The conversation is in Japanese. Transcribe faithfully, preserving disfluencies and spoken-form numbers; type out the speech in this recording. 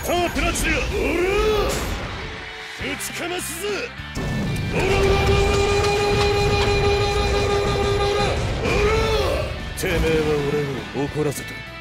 さあプラチナ、おらぶちかますぞ。おらおらおらおらおらおらおらおらおらおらおらおらおら。てめえは俺を怒らせた。